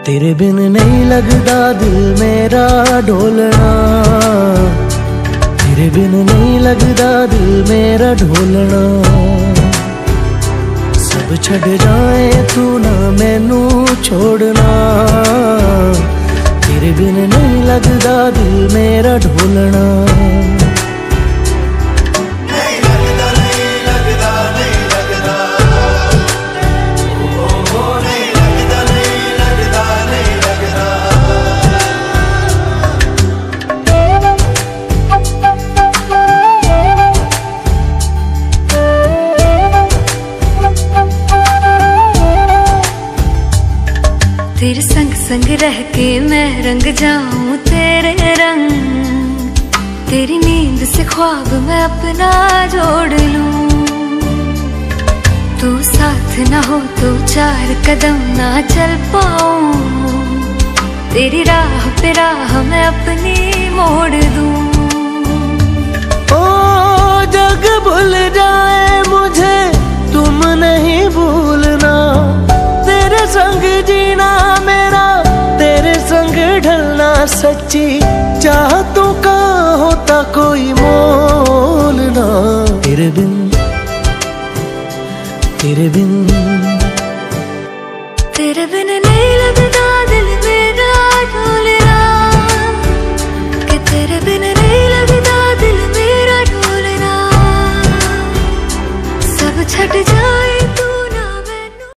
तेरे बिन नहीं लगदा दिल मेरा ढोलना, तेरे बिन नहीं लगदा दिल मेरा ढोलना। सब छड़ जाए तू ना मैनू छोड़ना, तेरे बिन नहीं लगदा दिल मेरा ढोलना। तेरे संग संग रह के मैं रंग जाऊं तेरे रंग, तेरी नींद से ख्वाब मैं अपना जोड़ लूं। तू साथ ना हो तो 4 कदम ना चल पाऊं, तेरी राह पे राह मैं अपनी मोड़ दूं। ओ जग भूल जाए मुझे तुम नहीं भूलना, तेरे संग जीना मेरा तेरे संग ढलना। सच्ची चाहतों का होता कोई मोल ना, तेरे बिन तेरे बिन तेरे बिन